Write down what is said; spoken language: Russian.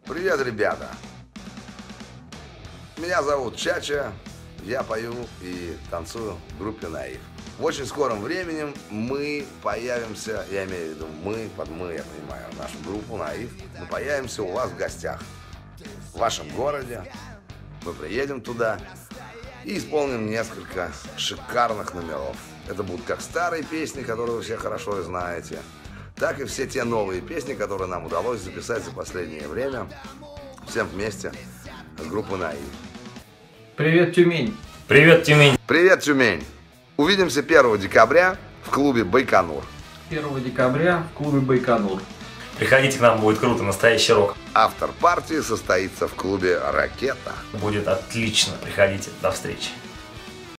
Привет, ребята! Меня зовут Чача, я пою и танцую в группе Наив. В очень скором времени мы появимся, я имею в виду мы, под мы, я понимаю, нашу группу Наив, мы появимся у вас в гостях, в вашем городе. Мы приедем туда и исполним несколько шикарных номеров. Это будут как старые песни, которые вы все хорошо знаете, так и все те новые песни, которые нам удалось записать за последнее время, всем вместе с группой Наив. Привет, Тюмень! Привет, Тюмень! Привет, Тюмень! Увидимся 1 декабря в клубе Байконур. 1 декабря в клубе Байконур. Приходите к нам, будет круто, настоящий рок. Автор партии состоится в клубе «Ракета». Будет отлично, приходите, до встречи.